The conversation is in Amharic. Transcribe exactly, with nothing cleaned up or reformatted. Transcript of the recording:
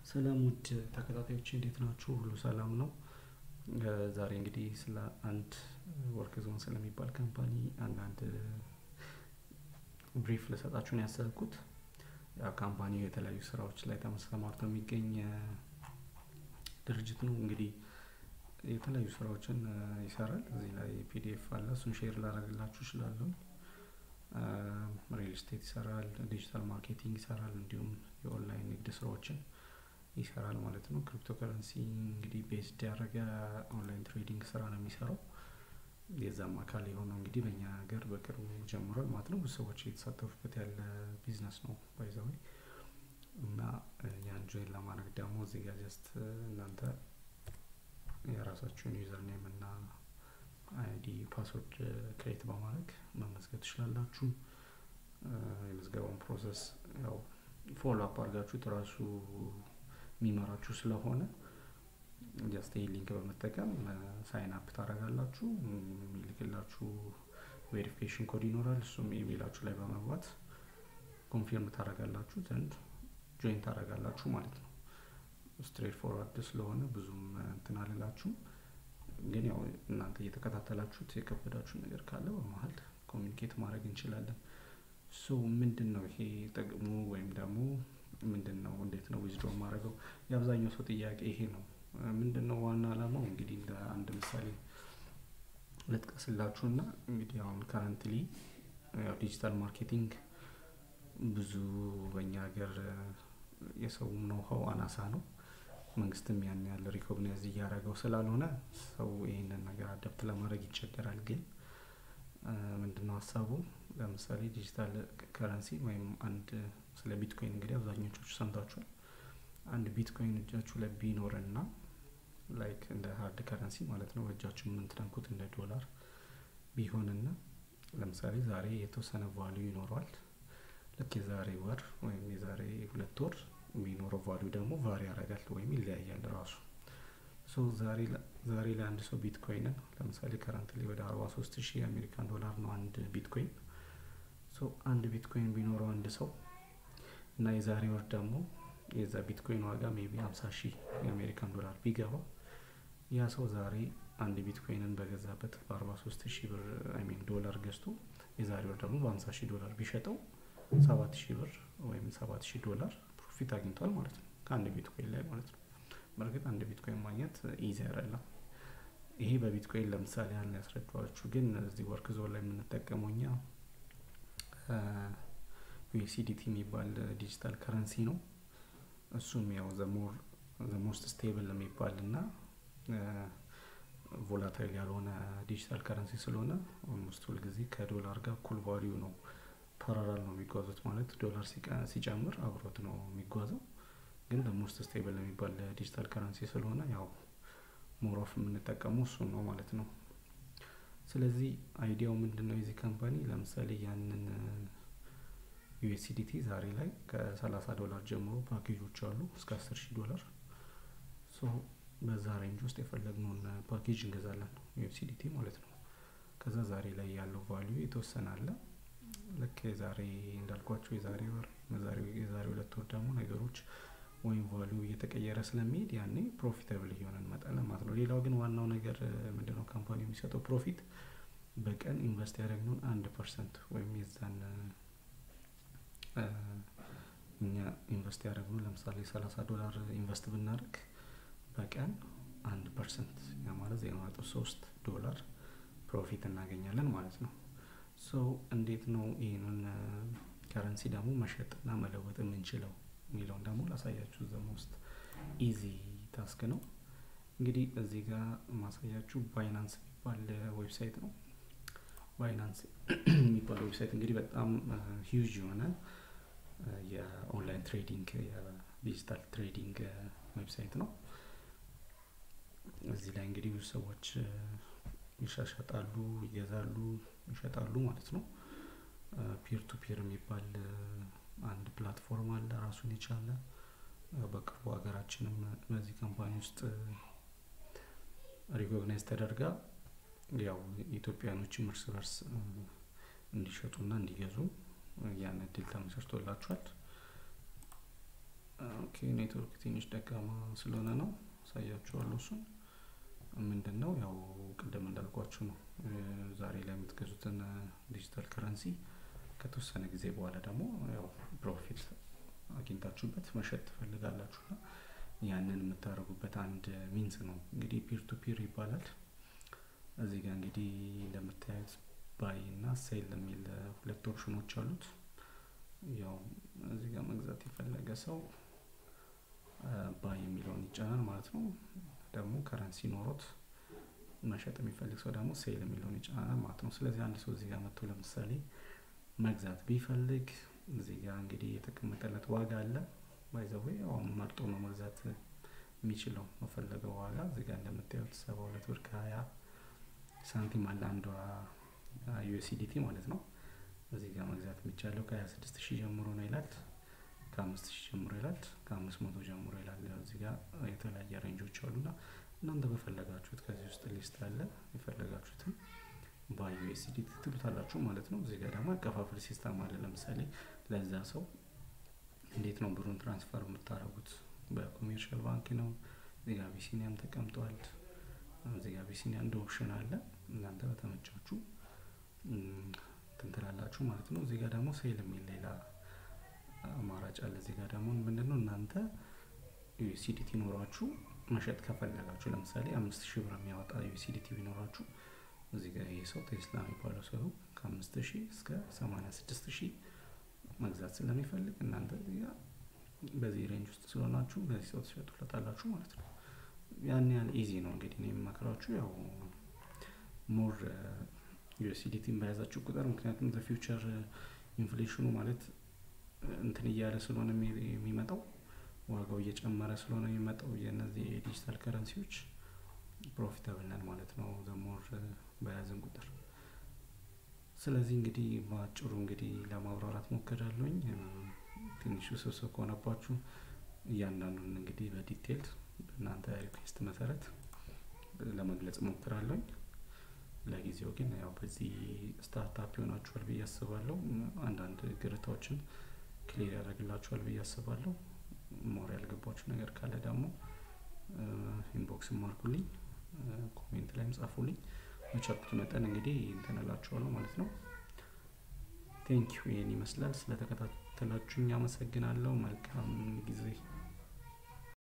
ሰላም ውድ ተከታታዮች እንዴት ናችሁ? ሁሉ ሰላም ነው? ዛሬ እንግዲህ ስለ አንድ ወርክ ዞን ስለሚባል ካምፓኒ አንዳንድ ብሪፍ ልሰጣችሁ ነው ያሰብኩት። ያ ካምፓኒው የተለያዩ ስራዎች ላይ ተሰማርቶ የሚገኝ ድርጅት ነው። እንግዲህ የተለያዩ ስራዎችን ይሰራል። እዚህ ላይ ፒዲኤፍ አለ፣ እሱን ሼር ላደርግላችሁ እችላለሁ። ሪል ስቴት ይሰራል፣ ዲጂታል ማርኬቲንግ ይሰራል፣ እንዲሁም የኦንላይን ንግድ ስራዎችን ይሰራል ማለት ነው። ክሪፕቶ ከረንሲ እንግዲህ ቤዝድ ያደረገ ኦንላይን ትሬዲንግ ስራ ነው የሚሰራው። የዛም አካል የሆነው እንግዲህ በእኛ ሀገር በቅርቡ ጀምሯል ማለት ነው። ብዙ ሰዎች የተሳተፉበት ያለ ቢዝነስ ነው ባይ ዘ ዌይ። እና ያን ጆይን ለማድረግ ደግሞ እዚህ ጋር ጀስት እናንተ የራሳችሁን ዩዘር ኔም እና አይዲ ፓስወርድ ክሬት በማድረግ መመዝገብ ትችላላችሁ። የምዝገባውን ፕሮሰስ ያው ፎሎ አፕ አድርጋችሁ ራሱ የሚመራችሁ ስለሆነ ጀስት ይሄን ሊንክ በመጠቀም ሳይን አፕ ታደርጋላችሁ። የሚልክላችሁ ቬሪፊኬሽን ኮድ ይኖራል። እሱም ኢሜይላችሁ ላይ በመግባት ኮንፊርም ታደርጋላችሁ ዘንድ ጆይን ታደርጋላችሁ ማለት ነው። ስትሬት ፎርዋርድ ስለሆነ ብዙም እንትን አልላችሁም። ግን ያው እናንተ እየተከታተላችሁት የከበዳችሁ ነገር ካለ በመሃል ኮሚኒኬት ማድረግ እንችላለን። ሶ ምንድነው ይሄ ጥቅሙ ወይም ደግሞ ምንድነው እንዴት ነው ዊዝድሮው ማድረገው? የአብዛኛው ሰው ጥያቄ ይሄ ነው። ምንድነው ዋና አላማው? እንግዲህ እንደ አንድ ምሳሌ ልጥቀስላችሁና እንግዲህ አሁን ካረንትሊ ያው ዲጂታል ማርኬቲንግ ብዙ በእኛ ሀገር የሰው ነው ሀው አናሳ ነው። መንግስትም ያን ያለ ሪኮግናይዝ እያደረገው ስላልሆነ ሰው ይሄንን ነገር አዳፕት ለማድረግ ይቸገራል። ግን ምንድነው ሀሳቡ? ለምሳሌ ዲጂታል ከረንሲ ወይም አንድ ስለ ቢትኮይን እንግዲህ አብዛኞቻችሁ ሰምታችኋል። አንድ ቢትኮይን እጃችሁ ላይ ቢኖርና ላይክ እንደ ሃርድ ከረንሲ ማለት ነው እጃችሁ ምን ትነኩት እንደ ዶላር ቢሆንና ለምሳሌ ዛሬ የተወሰነ ቫልዩ ይኖረዋል። ልክ የዛሬ ወር ወይም የዛሬ ሁለት ወር የሚኖረው ቫልዩ ደግሞ ቫሪ ያደርጋል ወይም ይለያያል ራሱ። ሶ ዛሬ ዛሬ ላይ አንድ ሰው ቢትኮይንን ለምሳሌ ከረንትሊ ወደ አርባ ሶስት ሺህ አሜሪካን ዶላር ነው አንድ ቢትኮይን። ሶ አንድ ቢትኮይን ቢኖረው አንድ ሰው እና የዛሬ ወር ደግሞ የዛ ቢትኮይን ዋጋ ሜቢ ሃምሳ ሺህ የአሜሪካን ዶላር ቢገባ ያ ሰው ዛሬ አንድ ቢትኮይንን በገዛበት በአርባ ሶስት ሺህ ብር አይ ሚን ዶላር ገዝቶ የዛሬ ወር ደግሞ በሃምሳ ሺህ ዶላር ቢሸጠው ሰባት ሺህ ብር ወይም ሰባት ሺህ ዶላር ፕሮፊት አግኝቷል ማለት ነው ከአንድ ቢትኮይን ላይ ማለት ነው። በርግጥ አንድ ቢትኮይን ማግኘት ኢዚ አይደለም። ይሄ በቢትኮይን ለምሳሌ ያን ያስረዳዋችሁ። ግን እዚህ ወርክ ዞን ላይ የምንጠቀመው እኛ ዩኤስዲቲ የሚባል ዲጂታል ከረንሲ ነው። እሱም ያው ዘ ሞር ዘ ሞስት ስቴብል የሚባልና ቮላታይል ያልሆነ ዲጂታል ከረንሲ ስለሆነ ኦልሞስት ሁሉ ጊዜ ከዶላር ጋር እኩል ቫልዩ ነው ፓራላል ነው የሚጓዙት። ማለት ዶላር ሲጨምር አብሮት ነው የሚጓዘው። ግን ዘ ሞስት ስቴብል የሚባል ዲጂታል ከረንሲ ስለሆነ ያው ሞር ኦፍ የምንጠቀመው እሱ ነው ማለት ነው። ስለዚህ አይዲያው ምንድነው? የዚህ ካምፓኒ ለምሳሌ ያንን ዩኤስዲቲ ዛሬ ላይ ከሰላሳ ዶላር ጀምሮ ፓኬጆች አሉ እስከ አስር ሺህ ዶላር። ሶ በዛ ሬንጅ ውስጥ የፈለግነውን ፓኬጅ እንገዛለን ዩኤስዲቲ ማለት ነው። ከዛ ዛሬ ላይ ያለው ቫልዩ የተወሰነ አለ። ልክ የዛሬ እንዳልኳችሁ የዛሬ ወር የዛሬ የዛሬ ሁለት ወር ደግሞ ነገሮች ወይም ቫልዩ እየተቀየረ ስለሚሄድ ያኔ ፕሮፊታብል እየሆነ እንመጣለን ማለት ነው። ሌላው ግን ዋናው ነገር ምንድነው? ካምፓኒው የሚሰጠው ፕሮፊት በቀን ኢንቨስት ያደረግነውን አንድ ፐርሰንት ወይም የዛን እኛ ኢንቨስት ያደረግነው ለምሳሌ ሰላሳ ዶላር ኢንቨስት ብናደርግ በቀን አንድ ፐርሰንት ያ ማለት ዜሮ ነጥብ ሶስት ዶላር ፕሮፊት እናገኛለን ማለት ነው። ሶ እንዴት ነው ይሄንን ከረንሲ ደግሞ መሸጥና መለወጥ የምንችለው የሚለውን ደግሞ ላሳያችሁ። ዘ ሞስት ኢዚ ታስክ ነው። እንግዲህ እዚህ ጋር ማሳያችሁ ባይናንስ የሚባል ዌብሳይት ነው። ባይናንስ የሚባል ዌብሳይት እንግዲህ በጣም ሂውጅ የሆነ የኦንላይን ትሬዲንግ የዲጂታል ትሬዲንግ ዌብሳይት ነው። እዚህ ላይ እንግዲህ ብዙ ሰዎች ይሻሻጣሉ፣ ይገዛሉ፣ ይሸጣሉ ማለት ነው። ፒር ቱ ፒር የሚባል አንድ ፕላትፎርም አለ ራሱን የቻለ። በቅርቡ ሀገራችንም በዚህ ካምፓኒ ውስጥ ሪኮግናይዝ ተደርጋ ያው ኢትዮጵያኖች እርስ በርስ እንዲሸጡና እንዲገዙ ያን እድል ተመቻችቶላቸዋል። ኦኬ ኔትወርክ ትንሽ ደካማ ስለሆነ ነው ሳያችኋለሁ። እሱን ምንድነው ያው ቅድም እንዳልኳችሁ ነው ዛሬ ላይ የምትገዙትን ዲጂታል ከረንሲ ከተወሰነ ጊዜ በኋላ ደግሞ ያው ፕሮፊት አግኝታችሁበት መሸጥ ትፈልጋላችሁና ያንን የምታደርጉበት አንድ ሚንስ ነው እንግዲህ ፒር ቱ ፒር ይባላል። እዚህ ጋር እንግዲህ እንደምታዩት ባይ እና ሴል የሚል ሁለት ኦፕሽኖች አሉት። ያው እዚህ ጋር መግዛት የፈለገ ሰው ባይ የሚለውን ይጫናል ማለት ነው። ደግሞ ከረንሲ ኖሮት መሸጥ የሚፈልግ ሰው ደግሞ ሴል የሚለውን ይጫናል ማለት ነው። ስለዚህ አንድ ሰው እዚህ ጋር መጥቶ ለምሳሌ መግዛት ቢፈልግ እዚህ ጋር እንግዲህ የተቀመጠለት ዋጋ አለ። ባይ ዘ ዌይ አሁን መርጦ ነው መግዛት የሚችለው መፈለገው ዋጋ። እዚህ ጋር እንደምታዩት ሰባ ሁለት ብር ከሀያ ሳንቲም አለ አንዷ ዩኤስዲቲ ማለት ነው። እዚህ ጋር መግዛት የሚቻለው ከሀያ ስድስት ሺህ ጀምሮ ነው ይላል። ከአምስት ሺህ ጀምሮ ይላል። ከአምስት መቶ ጀምሮ ይላል። እዚህ ጋር የተለያየ ሬንጆች አሉና እናንተ በፈለጋችሁት ከዚህ ውስጥ ሊስት አለ የፈለጋችሁትን ባይ ዩኤስዲቲ ትሉታላችሁ ማለት ነው። እዚህ ጋር ደግሞ አከፋፈል ሲስተም አለ። ለምሳሌ ለዛ ሰው እንዴት ነው ብሩን ትራንስፈር የምታደርጉት? በኮሜርሻል ባንክ ነው። እዚህ ጋር አቢሲኒያም ተቀምጧል። እዚህ ጋር አቢሲኒያ እንደ ኦፕሽን አለ። እናንተ በተመቻችሁ ትንትላላችሁ ማለት ነው። እዚህ ጋር ደግሞ ሴል የሚል ሌላ አማራጭ አለ። እዚህ ጋር ደግሞ ምንድነው እናንተ ዩኤስዲቲ ኖራችሁ መሸጥ ከፈለጋችሁ ለምሳሌ አምስት ሺህ ብር የሚያወጣ ዩኤስዲቲ ቢኖራችሁ እዚህ ጋር ይሄ ሰው ቴስላ የሚባለው ሰው ከአምስት ሺህ እስከ ሰማንያ ስድስት ሺህ መግዛት ስለሚፈልግ እናንተ እዚህ ጋር በዚህ ሬንጅ ውስጥ ስለሆናችሁ በዚህ ሰው ትሸጡለታላችሁ ማለት ነው። ያን ያህል ኢዚ ነው። እንግዲህ እኔ የምመክራችሁ ያው ሞር ዩኤስዲቲን በያዛችሁ ቁጥር ምክንያቱም ዘ ፊውቸር ኢንፍሌሽኑ ማለት እንትን እያለ ስለሆነ የሚመጣው ዋጋው እየጨመረ ስለሆነ የሚመጣው የነዚህ ዲጂታል ከረንሲዎች ፕሮፊታብል ነን ማለት ነው ዘ ሞር በያዝን ቁጥር። ስለዚህ እንግዲህ በአጭሩ እንግዲህ ለማብራራት ሞክሬያለሁኝ። ትንሽ ውስብስብ ከሆነባችሁ እያንዳንዱን እንግዲህ በዲቴል እናንተ ሪኩዌስት መሰረት ለመግለጽ ሞክራለሁኝ። ለጊዜው ግን ያው በዚህ ስታርታፕ ይሆናችኋል ብዬ አስባለሁ። አንዳንድ ግርታዎችን ክሊር ያደርግላችኋል ብዬ አስባለሁ። ሞር ያልገባችሁ ነገር ካለ ደግሞ ኢንቦክስ ማርኩልኝ፣ ኮሜንት ላይም ጻፉልኝ። በቻልኩት መጠን እንግዲህ እንትን እላችኋለሁ ማለት ነው። ቴንክ ዩ። ይሄን ይመስላል። ስለተከታተላችሁኝ አመሰግናለሁ። መልካም ጊዜ